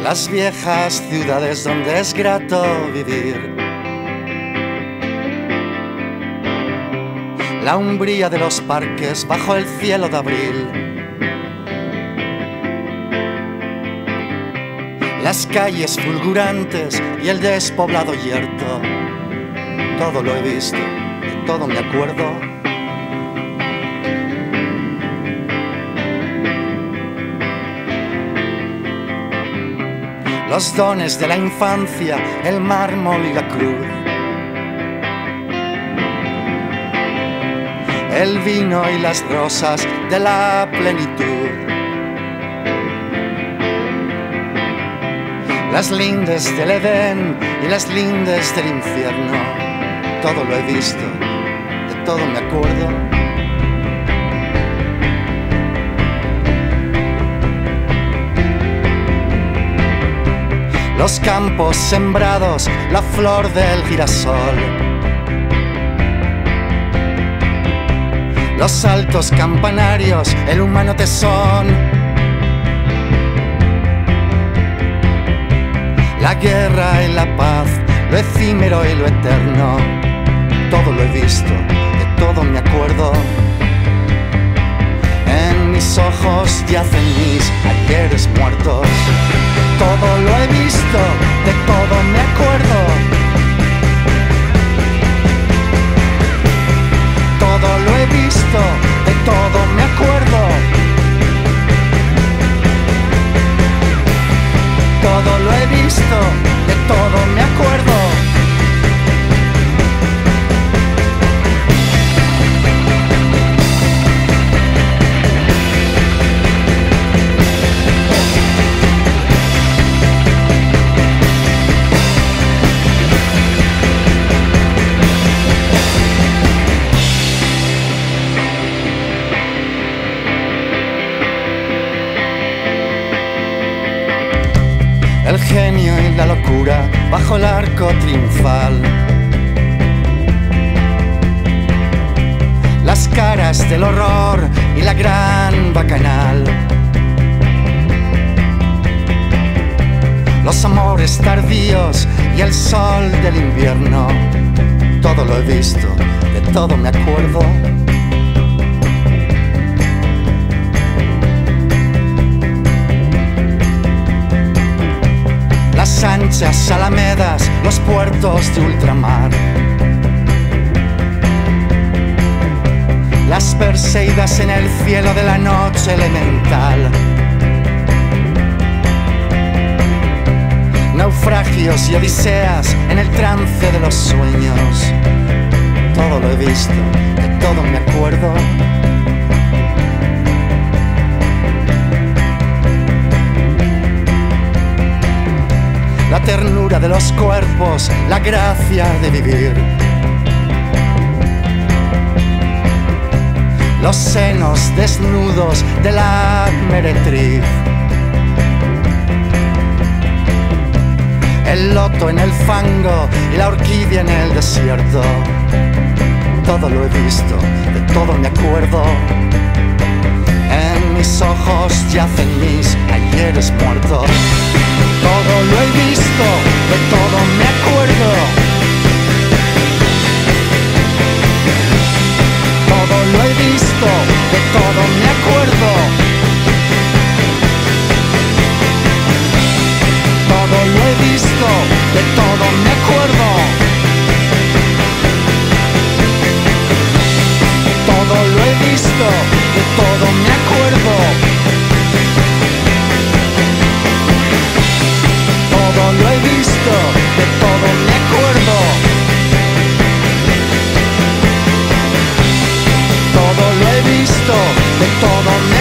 las viejas ciudades donde es grato vivir. La umbría de los parques bajo el cielo de abril. Las calles fulgurantes y el despoblado yerto. Todo lo he visto, de todo me acuerdo. Los dones de la infancia, el mármol y la cruz. El vino y las rosas de la plenitud. Las lindes del Edén y las lindes del infierno. Todo lo he visto, de todo me acuerdo. Los campos sembrados, la flor del girasol. Los altos campanarios, el humano tesón. La guerra y la paz, lo efímero y lo eterno. Todo lo he visto, de todo me acuerdo. En mis ojos yacen mis ayeres muertos. Todo lo he visto, de todo me acuerdo. Todo lo he visto, de todo me acuerdo. Todo lo he visto, de todo me acuerdo. El genio y la locura bajo el arco triunfal. Las caras del horror y la gran bacanal. Los amores tardíos y el sol del invierno. Todo lo he visto, de todo me acuerdo. Las anchas alamedas, los puertos de ultramar. Las Perseidas en el cielo de la noche elemental. Naufragios y odiseas en el trance de los sueños. Todo lo he visto, de todo me acuerdo. La ternura de los cuerpos, la gracia de vivir. Los senos desnudos de la meretriz. El loto en el fango y la orquídea en el desierto. Todo lo he visto, de todo me acuerdo. En mis ojos yacen mis ayeres muertos. Todo lo he visto, de todo me acuerdo. Todo lo he visto, de todo me acuerdo. Todo lo he visto, de todo me acuerdo. Todo lo he visto, de todo me acuerdo. Todo lo he visto, de todo me acuerdo. Todo lo he visto, de todo me acuerdo.